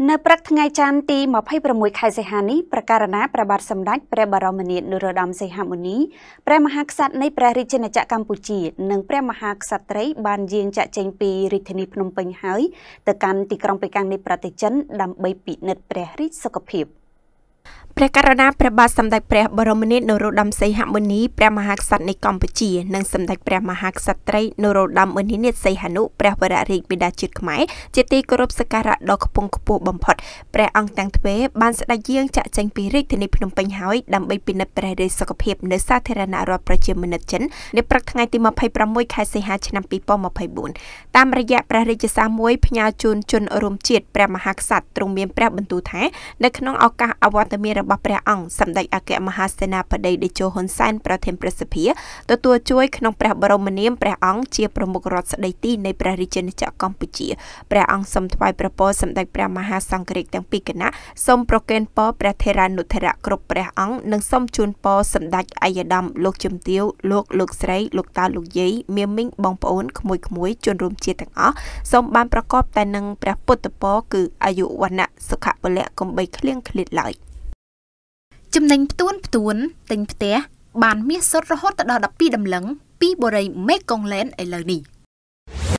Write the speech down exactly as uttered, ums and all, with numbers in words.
នៅព្រឹកថ្ងៃច័ន្ទទីម្ភៃប្រាំមួយខែសីហានេះប្រកាសណាព្រះបាទសម្ដេចព្រះបរមនាថនរោត្តមសីហមុនីព្រះមហាក្សត្រនៃព្រះរាជាណាចក្រកម្ពុជានិងព្រះមហាក្សត្រីបានយាងចាក់ចេញពីរាជធានីភ្នំពេញហើយទៅកាន់ទីក្រុងប៉េកាំងនៃប្រទេសចិនដើម្បីពិនិត្យព្រះរាជសុខភាពព្រះករុណាព្រះបាទសម្ដេចព្រះបរមនាថនរោត្តមសីហមុនីព្រះមហាក្សត្រនៃកម្ពុជានិងសម្ដេចព្រះមហាក្សត្រីនរោត្តមមុនីនាថសីហនុព្រះវររាជបិតាជាតិខ្មែរជាទីគោរពសក្ការៈដ៏ខ្ពង់ខ្ពស់បំផុតព្រះអង្គទាំងទ្វេបានស្ដេចយាងចាក់ចេញពីរាជធានីភ្នំពេញហើយដើម្បីពិនិត្យព្រះរាជសុខភាពនៅសាធារណរដ្ឋប្រជាមានិតចិននៅព្រឹកថ្ងៃទីម្ភៃប្រាំមួយខែសីហាឆ្នាំពីរពាន់ម្ភៃបួនតាមរយៈព្រះរាជសារមួយផ្ញើជូនជនរួមជាតិព្រះមហាក្សត្រទ្រង់មានព្រះបន្ទូលថានៅក្នុងឱកាសអវត្តមានរបស់ព្រះអង្គសម្ដេចអគ្គមហាសេនាបតីតេជោហ៊ុនសែនប្រធានប្រសិទ្ធិទទួលជួយក្នុងព្រះបរមនាមព្រះអង្គជាប្រមុខរដ្ឋស្ដីទីនៃព្រះរាជាណាចក្រកម្ពុជាព្រះអង្គសូមថ្វាយព្រះពរសម្ដេចព្រះមហាសង្ឃរាជទាំងពីរគណៈសូមប្រគេនពរព្រះថេរានុថេរៈគ្រប់ព្រះអង្គនិងសូមជូនពរសម្ដេចអាយដាមលោកជំទាវលោកលោកស្រីលោកតាលោកយាយមាមីងបងប្អូនក្មួយក្មួយជនរួមជាតិទាំងអស់សូមបានប្រកបតែនឹងព្រះពុទ្ធពរគឺអាយុវណ្ណៈសុខៈពលៈកុំបីឃ្លៀងឃ្លាតឡើយចំណេញផ្ទួនផ្ទួនទិញផ្ទះបានមាសសុទ្ធរហូតដល់ដប់ពីរដំឡឹងពីបូរីមេកុងឡែនឥឡូវនេះ